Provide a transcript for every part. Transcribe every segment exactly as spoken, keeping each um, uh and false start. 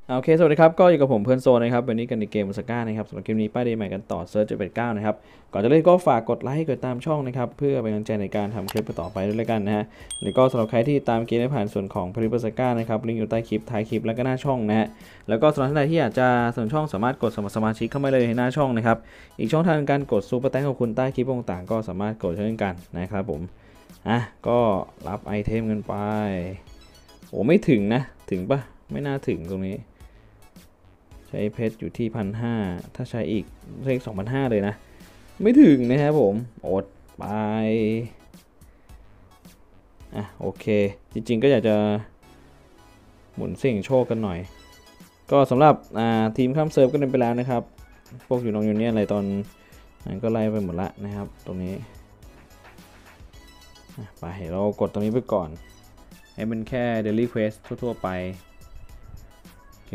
โอเคสวัสดีครับก็อยู่กับผมเพื่อนโซนนะครับวันนี้กันในเกมมูสก้านะครับสำหรับเกมนี้ป้ายเดย์ใหม่กันต่อเซิร์ชเจ็ดแปดเก้านะครับก่อนจะเล่นก็ฝากกดไลค์กดตามช่องนะครับเพื่อเป็นกำลังใจในการทำคลิปต่อไปด้วยกันนะฮะหรือก็สำหรับใครที่ตามเกมได้ผ่านส่วนของพริบมูสก้านะครับลิงก์อยู่ใต้คลิปท้ายคลิปแล้วก็หน้าช่องนะฮะแล้วก็สำหรับท่านใดที่อยากจะสนับสนุนช่องสามารถกดสมัครสมาชิกเข้ามาเลยในหน้าช่องนะครับอีกช่องทางการกดซูเปอร์แตงของคุณใต้คลิปต่างๆก็สามารถกดเช่นกันนะครับผมอ่ะก็รับไอเทมกันไปโอ้ไม่ถึงนะถึงปะไม่น่าถึงตรงนี้ใช้เพชรอยู่ที่พันห้าถ้าใช้อีกเลขสองพันห้าเลยนะไม่ถึงนะครับผมอดไปอ่ะโอเคจริงๆก็อยากจะหมุนเสี่ยงโชคกันหน่อยก็สำหรับทีมข้ามเซิร์ฟก็เดินไปแล้วนะครับพวกอยู่น้องยูเนียนอะไรตอนนั้นก็ไล่ไปหมดละนะครับตรงนี้ไปเรากดตรงนี้ไปก่อนให้เป็นแค่ Daily Quest ทั่วๆไปโอเค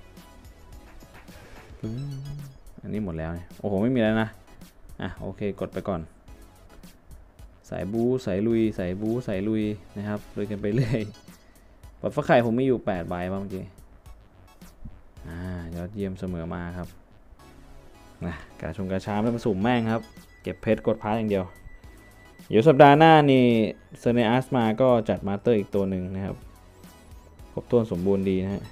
อันนี้หมดแล้วโอ้โหไม่มีแล้วนะอ่ะโอเคกดไปก่อนสายบูสายลุยสายบูสายลุยนะครับลุยกันไปเรื่อยปัดฟ้าไข่ผมมีอยู่แปดใบบ้างเมื่อกี้อ่ายอดเยี่ยมเสมอมาครับนะกาชงกาชามแล้วมาสุ่มแม่งครับเก็บเพชรกดพาร์ทอย่างเดียวเดี๋ยวสัปดาห์หน้านี่เซเนอัสมาก็จัดมาสเตอร์อีกตัวหนึ่งนะครับครบถ้วนสมบูรณ์ดีนะฮะ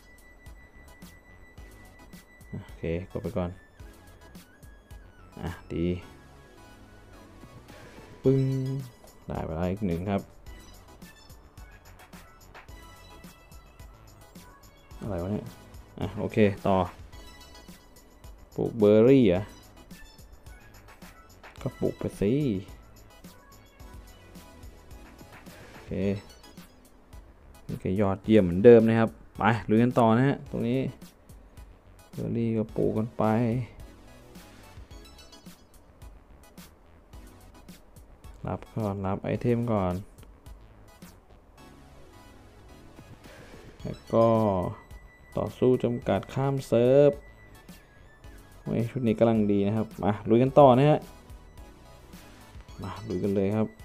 โอเคกดไปก่อนอ่ะดีปึ้งได้ไปแล้วอีกหนึ่งครับอะไรวะเนี่ยอ่ะโอเคต่อปลูกเบอร์รี่อ่ะก็ปลูกไปสิโอเคนี่ก็ยอดเยี่ยมเหมือนเดิมนะครับไปลุยกันต่อนะฮะตรงนี้เบอร์รี่ก็ปลูกกันไปรับก่อนรับไอเทมก่อนแล้วก็ต่อสู้จำกัดข้ามเซิร์ฟชุดนี้กำลังดีนะครับมาลุยกันต่อนะฮะมาลุยกันเลยครับ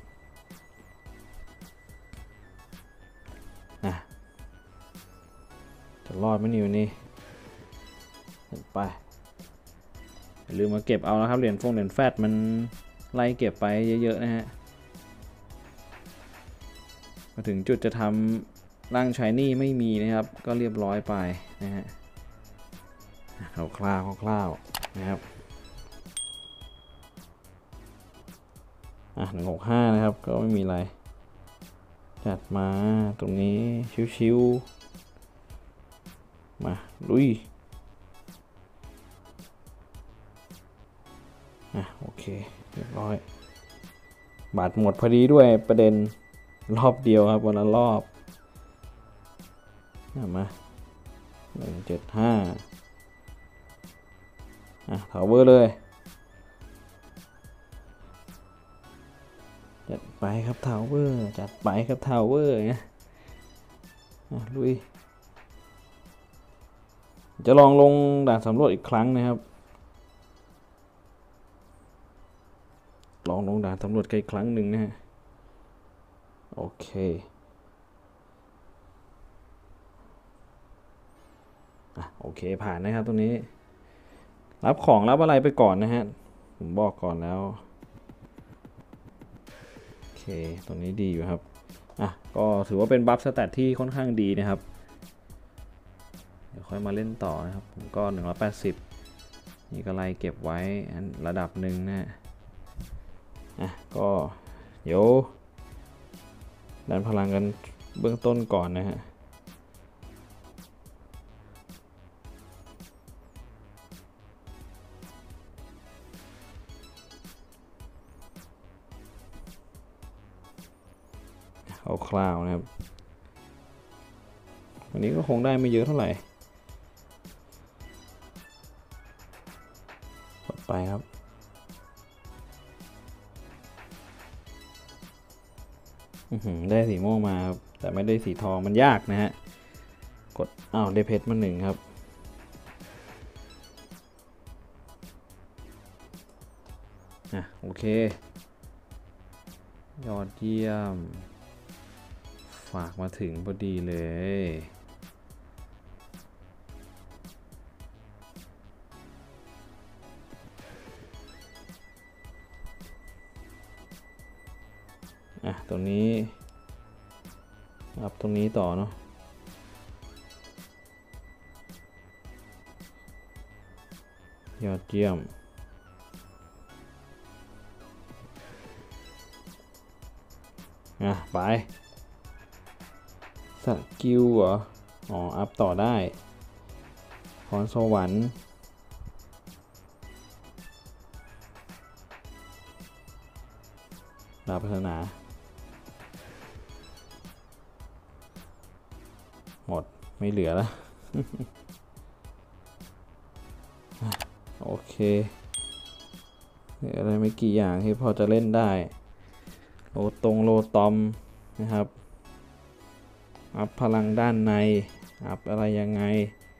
จะรอดไหมนี่วันนี้ไปอย่าลืมมาเก็บเอานะครับเหรียญฟงเหรียญแฟตมันไล่เก็บไปเยอะๆนะฮะมาถึงจุดจะทำร่างชายนี่ไม่มีนะครับก็เรียบร้อยไปนะฮะคร่าวๆคร่าวๆนะครับอ่ะหนึ่งหกห้านะครับก็ไม่มีอะไรจัดมาตรงนี้ชิวๆมาลุยอ่ะโอเคเรียบร้อยบาทหมดพอดีด้วยประเด็นรอบเดียวครับวันละรอบมาหนึ่งเจ็ดห้าอ่ะทาวเวอร์เลยจัดไปครับทาวเวอร์จัดไปครับทาวเวอร์นะลุยจะลองลงด่านสำรวจอีกครั้งนะครับลองลงด่านสำรวจอีกครั้งหนึ่งนะฮะโอเคอ่ะโอเคผ่านนะครับตรงนี้รับของรับอะไรไปก่อนนะฮะผมบอกก่อนแล้วโอเคตรงนี้ดีอยู่ครับอ่ะก็ถือว่าเป็นบัฟสแตทที่ค่อนข้างดีนะครับเดี๋ยวค่อยมาเล่นต่อนะครับผมก็หนึ่งร้อยแปดสิบนี่ก็ไล่เก็บไว้ระดับหนึ่งนะอ่ะก็เดี๋ยวดันพลังกันเบื้องต้นก่อนนะฮะคร่าวๆนะครับวันนี้ก็คงได้ไม่เยอะเท่าไหร่กดไปครับได้สีม่วงมาครับแต่ไม่ได้สีทองมันยากนะฮะกดอ้าวได้เพชรมาหนึ่งครับอ่ะโอเคยอดเยี่ยมฝากมาถึงพอดีเลยตรงนี้อัพตรงนี้ต่อเนาะยอดเยี่ยมอ่ะไปสกิลเหรออ๋ออัพต่อได้พรสวรรค์ดาวพัฒนาหมดไม่เหลือแล้ว โอเคเหลืออะไรไม่กี่อย่างที่พอจะเล่นได้โลตรงโลตอมนะครับอัพพลังด้านในอัพอะไรยังไง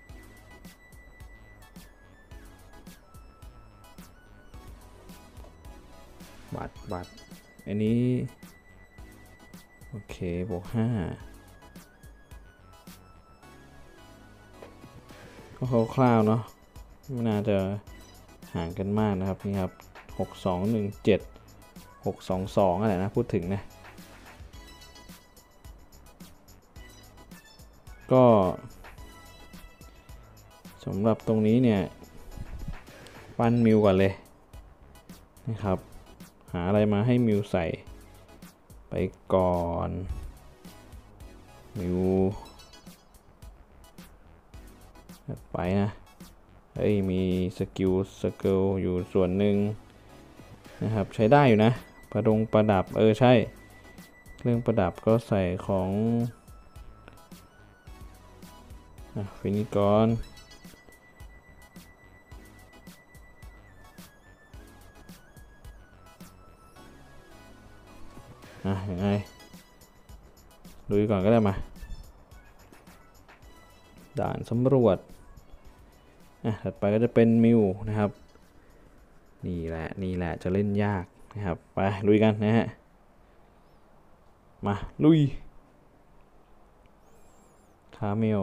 บัตรบัตรอันนี้โอเคบวกห้าก็คร่าวๆเนาะไม่น่าจะห่างกันมากนะครับนี่ครับหกสองหนึ่งเจ็ดหกสองสองอะไรนะพูดถึงนะก็สำหรับตรงนี้เนี่ยปั้นมิวก่อนเลยนะครับหาอะไรมาให้มิวใส่ไปก่อนมิวไปนะเฮ้ยมีสกิลสกิลอยู่ส่วนหนึ่งนะครับใช้ได้อยู่นะประดงประดับเออใช่เครื่องประดับก็ใส่ของฟินิกอนอ่ะยังไงดูก่อนก็ได้มาด่านสำรวจอ่ะถัดไปก็จะเป็นมิวนะครับนี่แหละนี่แหละจะเล่นยากนะครับไปลุยกันนะฮะมาลุยคาเมล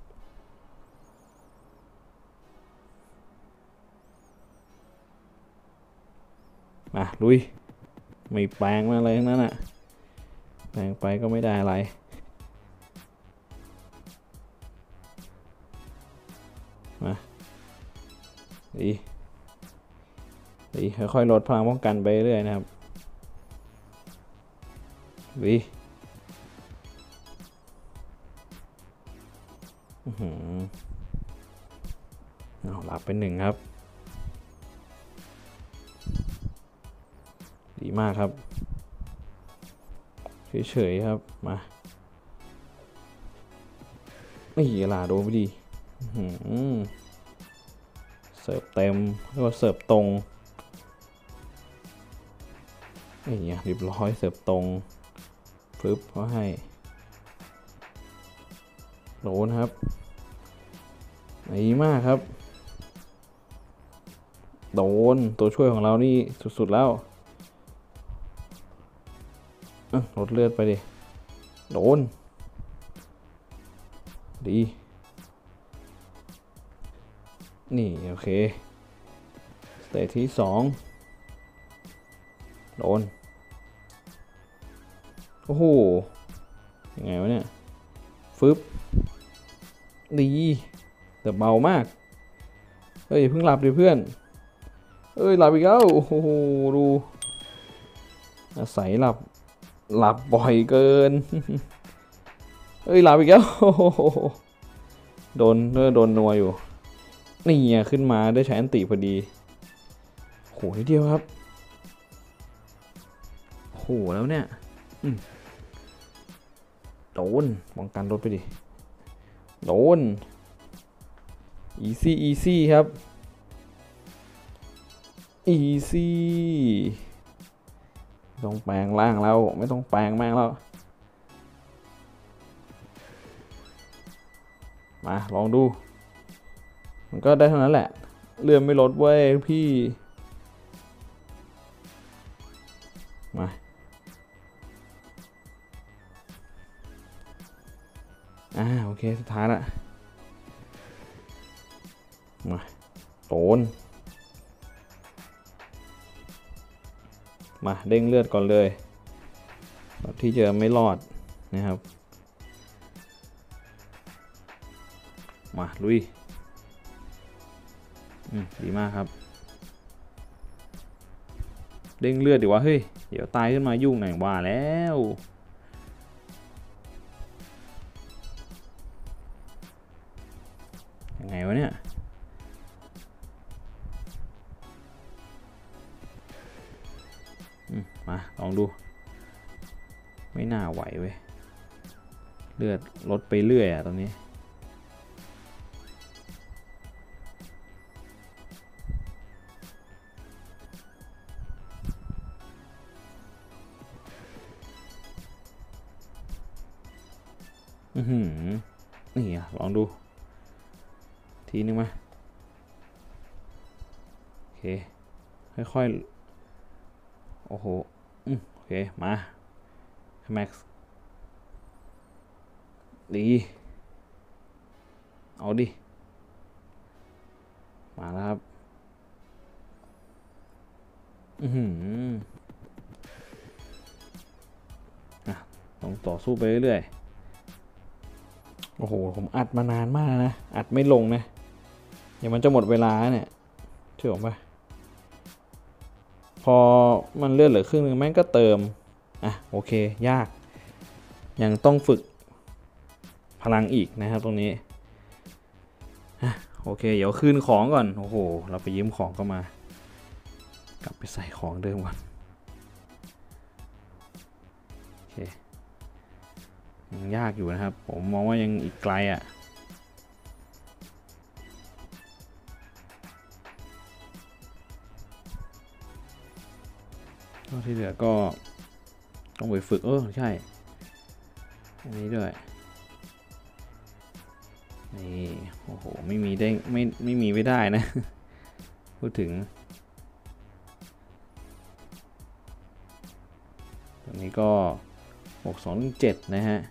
มาลุยไม่แปลงมาอะไรทั้งนั้นอ่ะแปลงไปก็ไม่ได้อะไรมาดีดีค่อยๆลดพลังป้องกันไปเรื่อยนะครับดีเอาหลับเป็นหนึ่งครับดีมากครับเฉยๆครับมาไม่เหี้ยลาโดนไปดีเสิร์ฟเต็มเรียกว่าเสิร์ฟตรงไอ้เหี้ยเรียบร้อยเสิร์ฟตรงปึ๊บเขาให้โดนครับดีมากครับโดนตัวช่วยของเรานี่สุดๆแล้วลดเลือดไปดิโดนดีนี่โอเคสเตจที่สองโดนโอ้โหยังไงวะเนี่ยฟึบดีแต่เบามากเฮ้ยเพิ่งหลับดิเพื่อนเอ้ยหลับอีกแล้วโอ้โหดูอาศัยหลับหลับบ่อยเกินเอ้ยหลับอีกแล้วโดนเออโดนนัวอยู่นี่ขึ้นมาได้ใช้อันติพอดีโหนิดเดียวครับโหแล้วเนี่ยโดนป้องกันรถไปดิโดนอีซี่อีซี่ครับอีซี่ต้องแปลงร่างแล้วไม่ต้องแปลงแม่งแล้วมาลองดูมันก็ได้เท่านั้นแหละเลื่อนไม่ลดเว้ยพี่มาอ่าโอเคสุดท้ายละมาโดนมาเด้งเลือดก่อนเลยแบบที่จะไม่รอดนะครับมาลุยอืมดีมากครับเด้งเลือดดีวะเฮ้ยเดี๋ยวตายขึ้นมายุ่งหน่อยว่าแล้วยังไงวะเนี่ยมาลองดูไม่น่าไหวเว้ยเลือดลดไปเรื่อยอะตอนนี้อือหือนี่อะลองดูทีนึงมาโอเคค่อยๆโอ้โหโอเคมาแม็กซ์ดีเอาดิมาแล้วครับอือหืออ่ะต้องต่อสู้ไปเรื่อยๆโอ้โหผมอัดมานานมากนะอัดไม่ลงนะเดี๋ยวมันจะหมดเวลาเนี่ยเชื่อผมปะพอมันเลื่อนเหลือครึ่งนึงแม่งก็เติมอ่ะโอเคยากยังต้องฝึกพลังอีกนะครับตรงนี้โอเคเดี๋ยวคืนของก่อนโอ้โหเราไปยืมของเข้ามากลับไปใส่ของเดิมก่อนโอเคยังยากอยู่นะครับผมมองว่ายังอีกไกลอ่ะที่เหลือก็ต้องไปฝึกเออใช่อันนี้ด้วยนี่โอ้โหไม่มีได้ไม่ไม่มีไม่ได้นะพูดถึงตรงนี้ก็หกสองเจ็ดนะฮะ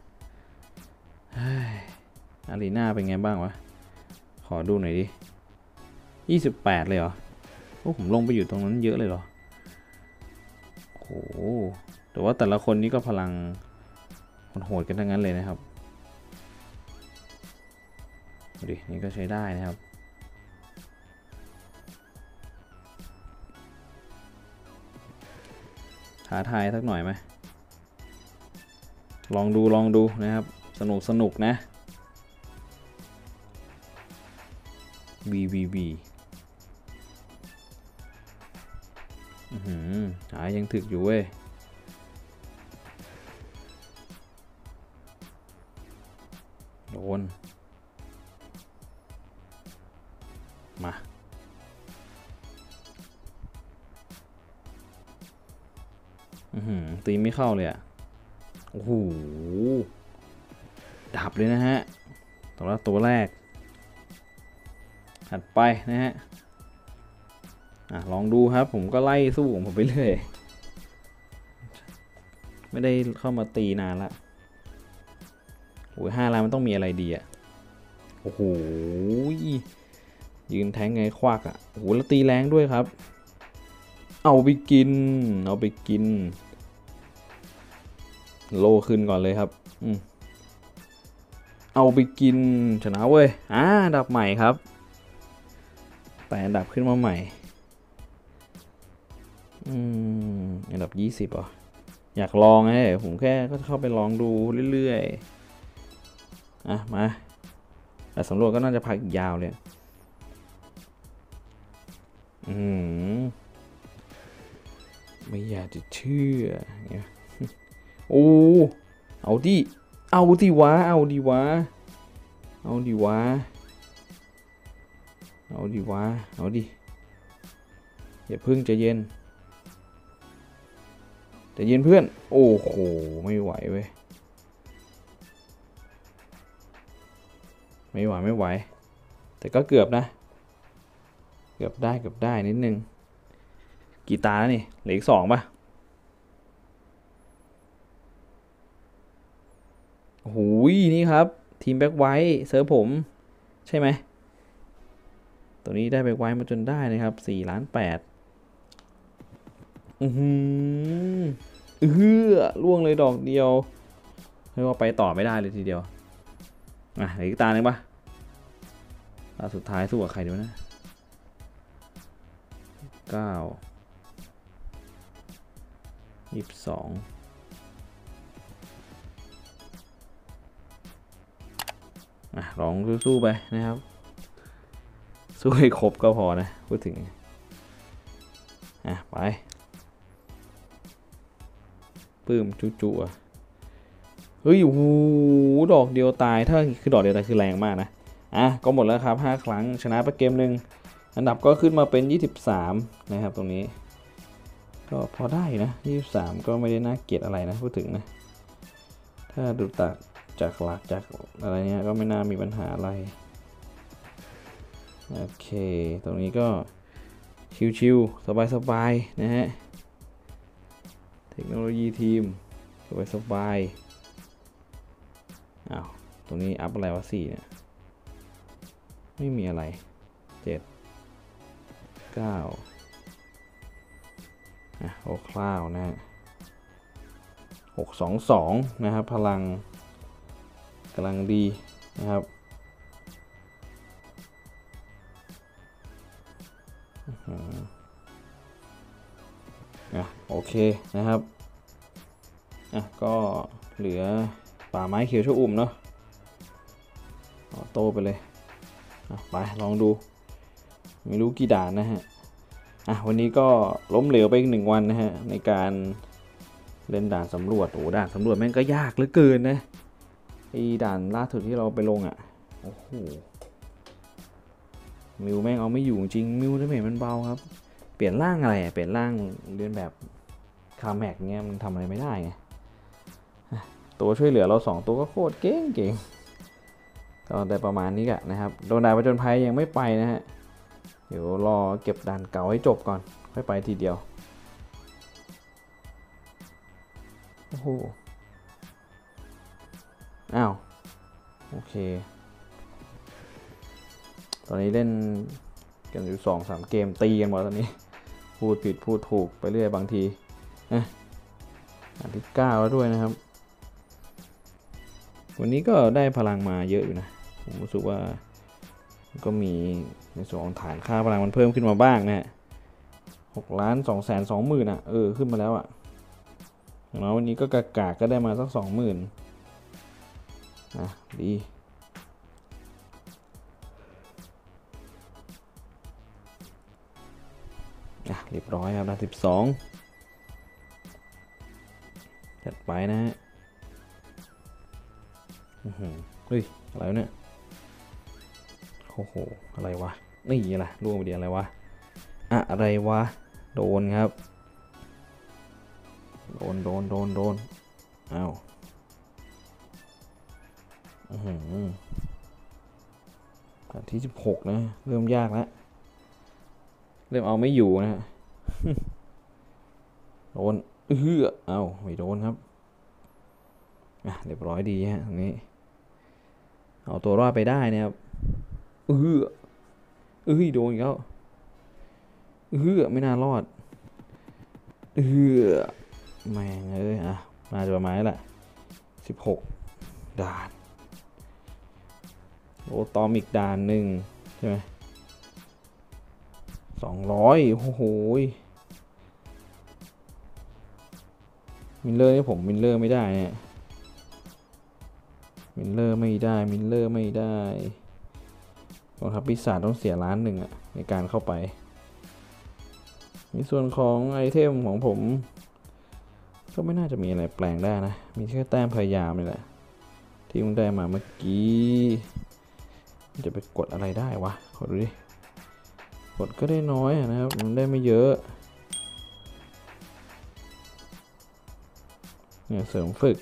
อารีนาเป็นไงบ้างวะขอดูหน่อยดิยี่สิบแปดเลยเหรอโอ้ผมลงไปอยู่ตรงนั้นเยอะเลยเหรอโอ้แต่ว่าแต่ละคนนี้ก็พลังโหดกันทั้งนั้นเลยนะครับดินี่ก็ใช้ได้นะครับท้าทายสักหน่อยไหมลองดูลองดูนะครับสนุกสนุกนะ วี วี วี อือหือหายังถึกอยู่เว้ยโดนมาอือหือตีไม่เข้าเลยอ่ะโอ้โหดับเลยนะฮะตัวละตัวแรกถัดไปนะฮะอ่ะลองดูครับผมก็ไล่สู้ของผมไปเรื่อยไม่ได้เข้ามาตีนานละโอ้ยห้าล้านมันต้องมีอะไรดีอ่ะโอ้โหยืนแทงไงควักอ่ะโอ้โหแล้วตีแรงด้วยครับเอาไปกินเอาไปกินโลขึ้นก่อนเลยครับอืมเอาไปกินชนะเว้ยอ่าอันดับใหม่ครับแต่อันดับขึ้นมาใหม่อืมอันดับยี่สิบอ่ะอยากลองไงผมแค่ก็เข้าไปลองดูเรื่อยๆอ่ะมาแต่สำรวจก็น่าจะพักอีกยาวเลยอืมไม่อยากจะเชื่อเนี่ยโอ้เอาดิเอาดิวะเอาดิวะเอาดิวะเอาดิวะเอาดิอย่าพึ่งใจเย็นใจเย็นเพื่อนโอ้โหไม่ไหวเว้ยไม่ไหวไม่ไหวแต่ก็เกือบนะเกือบได้เกือบได้นิดนึงกี่ตาแล้วนี่เหลืออีกสองป่ะโอ้โหนี่ครับทีมแบ็คไวท์เซิร์ฟผมใช่ไหมตัวนี้ได้แบ็คไวท์มาจนได้นะครับสี่ล้านแปดอือหือเออล่วงเลยดอกเดียวเรียกว่าไปต่อไม่ได้เลยทีเดียวอ่ะอีกตาหนึ่งปะตาสุดท้ายสู้กับใครดีนะเก้ายี่สิบสองอ่ะลองสู้ๆไปนะครับสู้ให้ครบก็พอนะพูดถึงอ่ะไปปื้มจุ๊ๆอ่ะเฮ้ยโอ้โหดอกเดียวตายถ้าคือดอกเดียวตายคือแรงมากนะอ่ะก็หมดแล้วครับห้าครั้งชนะไปเกมหนึ่งอันดับก็ขึ้นมาเป็นยี่สิบสามนะครับตรงนี้ก็พอได้นะยี่สิบสามก็ไม่ได้น่าเกลียดอะไรนะพูดถึงนะถ้าดูตัดจากหลักจากอะไรเนี้ยก็ไม่น่ามีปัญหาอะไรโอเคตรงนี้ก็ชิวๆสบายๆนะฮะเทคโนโลยีทีมสบายๆอ้าวตรงนี้อัพอะไรวะสี่เนี่ยไม่มีอะไรเจ็ดเก้าอ่ะโอ้คร่าวนะฮะหกสองสองนะครับพลังกำลังดีนะครับอ่ะโอเคนะครับอ่ะก็เหลือป่าไม้เขียวชอุ่มเนาะออโต้ไปเลยอ่ะไปลองดูไม่รู้กี่ด่านนะฮะอ่ะวันนี้ก็ล้มเหลวไปอีกหนึ่งวันนะฮะในการเล่นด่านสำรวจโอ้ด่านสำรวจแม่งก็ยากเหลือเกินนะไอ้ด่านล่าสุดที่เราไปลงอ่ะโอ้โหมิวแม่งเอาไม่อยู่จริงมิวได้ไหมมันเบาครับเปลี่ยนร่างอะไรเปลี่ยนร่างเรียนแบบคาแม็กเงี้ยมันทำอะไรไม่ได้ไงตัวช่วยเหลือเราสองตัวก็โคตรเก่งเก่งก็ได้ประมาณนี้กันนะครับโดนด่านผจญภัยยังไม่ไปนะฮะเดี๋ยวรอเก็บด่านเก่าให้จบก่อนค่อยไปทีเดียวโอ้โหอ้าวโอเคตอนนี้เล่นกันอยู่สองสามเกมตีกันหมดตอนนี้พูดผิดพูดถูกไปเรื่อยบางทีนะอันที่เก้าแล้วด้วยนะครับวันนี้ก็ได้พลังมาเยอะอยู่นะผมรู้สึกว่าก็มีในส่วนของฐานค่าพลังมันเพิ่มขึ้นมาบ้างนะฮะหกล้านสองแสนสองหมื่นอ่ะเออขึ้นมาแล้วอ่ะอย่างน้อยวันนี้ก็กากาก็ได้มาสักสองหมื่นอ่ะดีอ่ะเรียบร้อยครับด่านสิบสองจัดไปนะฮะเฮ้ยอะไรเนี่ยโอ้โหอะไรวะนี่อะไรร่วงไปเดียวอะไรวะอะอะไรวะโดนครับโดนโดนโดนโดนอ้าวอือหืออันที่สิบหกนะเริ่มยากแล้วเริ่มเอาไม่อยู่นะฮะโดนเออเอ้าไม่โดนครับอ่ะเรียบร้อยดีฮะตรงนี้เอาตัวรอดไปได้นะครับเออเออโดนอีกแล้วเออไม่น่ารอดเออแม่งเอ้ยอ่ะมาจะประมาณนี้แหละสิบหกด่านโอตอมอีกด่านหนึ่งใช่ไหมสองร้อยโอ้โหมิลเลอร์นี่ผมมิลเลอร์ไม่ได้เนี่ยมิลเลอร์ไม่ได้มิลเลอร์ไม่ได้กองทัพปีศาจต้องเสียล้านหนึ่งอะในการเข้าไปในส่วนของไอเทมของผมก็ไม่น่าจะมีอะไรแปลงได้นะมีแค่แต้มพยายามนี่แหละที่มึงได้มาเมื่อกี้จะไปกดอะไรได้วะขอดูดิกดก็ได้น้อยนะครับมันได้ไม่เยอะเนี่ยเสริมฝึก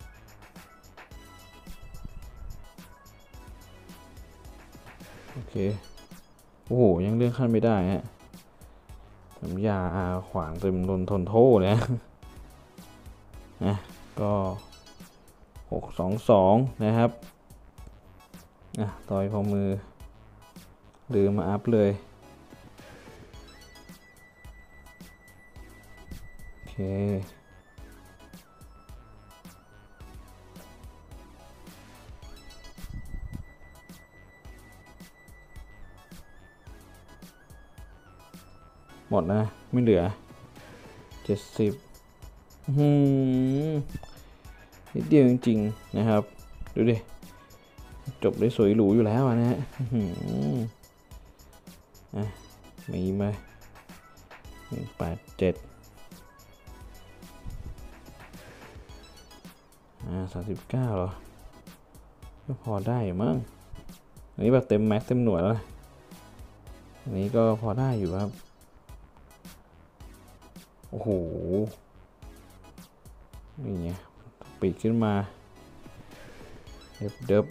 โอเคโอ้โหยังเลื่อนขั้นไม่ได้ฮะน้ำยาอาขวางเต็มทนทนโทษเลยนะก็หกสองสองนะครับอ่ะต่อยพอมือลืมมาอัพเลยโอเคหมดนะไม่เหลือเจ็ดสิบหืมนิดเดียวจริงๆนะครับดูดิจบได้สวยหรูอยู่แล้วนะฮะอ่ะมีมาหนึ่งแปดเจ็ดอ่าสามสิบเก้าเหรอก็พอได้มั้งอันนี้แบบเต็มแม็กเต็มหน่วยแล้วอันนี้ก็พอได้อยู่ครับโอ้โหนี่ไงปิดขึ้นมาเดิบเดิบ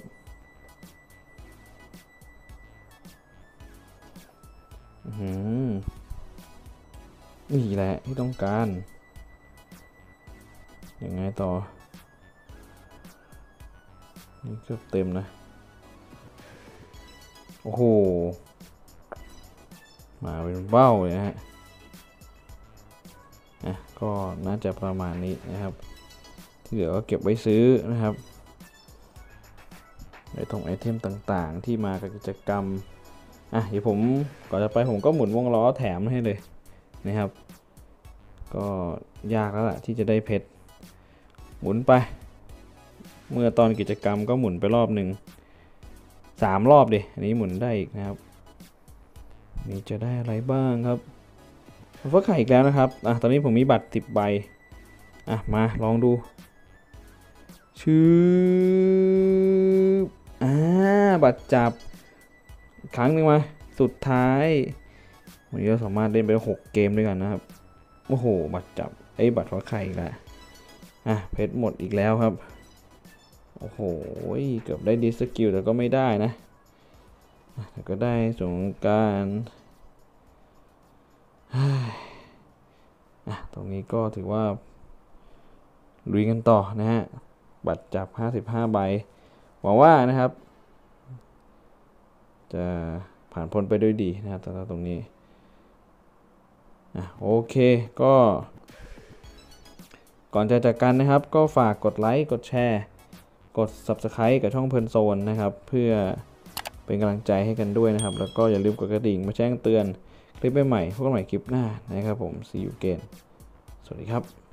อืมนี่แหละที่ต้องการยังไงต่อนี่เกือบเต็มนะโอ้โหมาเป็นเบ้าเลยนะฮะอ่ะก็น่าจะประมาณนี้นะครับที่เหลือก็เก็บไว้ซื้อนะครับไอทงไอเทมต่างๆที่มากับกิจกรรมอ่ะเดี๋ยวผมก่อนจะไปผมก็หมุนวงล้อแถมให้เลยนะครับก็ยากแล้วล่ะที่จะได้เพชรหมุนไปเมื่อตอนกิจกรรมก็หมุนไปรอบหนึ่งสามรอบดิอันนี้หมุนได้อีกนะครับนี่จะได้อะไรบ้างครับฟักไข่อีกแล้วนะครับอ่ะตอนนี้ผมมีบัตรสิบใบอ่ะมาลองดูชื่ออ่าบัตรจับครั้งหนึ่งมาสุดท้ายวันนี้เราสามารถเล่นไปหกเกมด้วยกันนะครับโอ้โหบัตรจับไอ้บัตรฟักไข่อีกแล้วอ่ะเพชรหมดอีกแล้วครับโอ้โหเกือบได้ดิสกิลแต่ก็ไม่ได้นะแต่ก็ได้สงการอ่ะตรงนี้ก็ถือว่าลุยกันต่อนะฮะบัตรจับห้าสิบห้าใบหวังว่านะครับจะผ่านพ้นไปด้วยดีนะครับแต่ตรงนี้อ่ะโอเคก็ก่อนจะจากกันนะครับก็ฝากกดไลค์กดแชร์กด ซับสไครบ์ กับช่องเพลินโซนนะครับเพื่อเป็นกำลังใจให้กันด้วยนะครับแล้วก็อย่าลืมกดกระดิ่งมาแจ้งเตือนคลิปใหม่ๆพบกันใหม่คลิปหน้านะครับผม see you again สวัสดีครับ